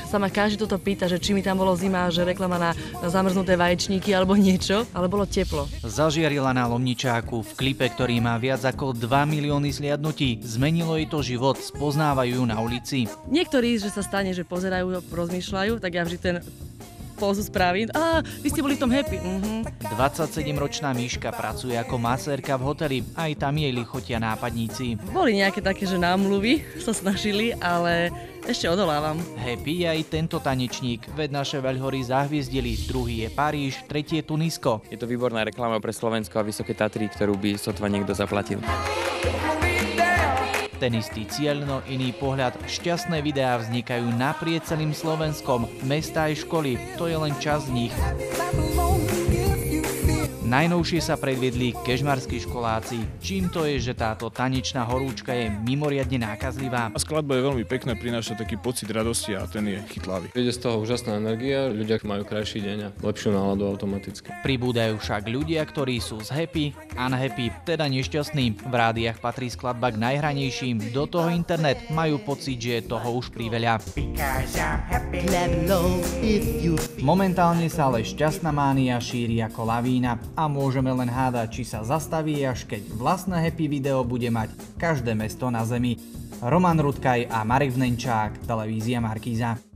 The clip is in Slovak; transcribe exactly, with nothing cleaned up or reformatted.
sa ma každý toto pýta, že či mi tam bolo zima, že reklama na, na zamrznuté vaječníky alebo niečo, ale bolo teplo. Zažiarila na Lomničáku v klipe, ktorý má viac ako dva milióny zliadnutí. Zmenilo jej to život, spoznávajú ju na ulici. Niektorí, že sa stane, že pozerajú, rozmýšľajú, tak ja vždy ten pózu spravím. Á, vy ste boli v tom happy. Uh-huh. dvadsaťsedemročná Míška pracuje ako masérka v hoteli, aj tam jej lichotia nápadníci. Boli nejaké také, že námluvy sa snažili, ale ešte odolávam. Happy je aj tento tanečník, veď naše veľhory zahviezdili. Druhý je Paríž, tretí je Tunisko. Je to výborná reklama pre Slovensko a Vysoké Tatry, ktorú by sotva niekto zaplatil. Ten istý cieľ, no iný pohľad. Šťastné videá vznikajú naprieč celým Slovenskom. Mestá aj školy, to je len časť z nich. Najnovšie sa predviedli kežmarskí školáci. Čím to je, že táto tanečná horúčka je mimoriadne nákazlivá? Skladba je veľmi pekná, prináša taký pocit radosti a ten je chytlavý. Ide z toho úžasná energia, ľudia majú krajší deň a lepšiu náladu automaticky. Pribúdajú však ľudia, ktorí sú z happy, unhappy, teda nešťastní. V rádiách patrí skladba k najhranejším, do toho internet, majú pocit, že je toho už priveľa. Momentálne sa ale šťastná mánia šíri ako lavína. A môžeme len hádať, či sa zastaví, až keď vlastné happy video bude mať každé mesto na zemi. Roman Rudkaj a Marek Vnenčák, televízia Markíza.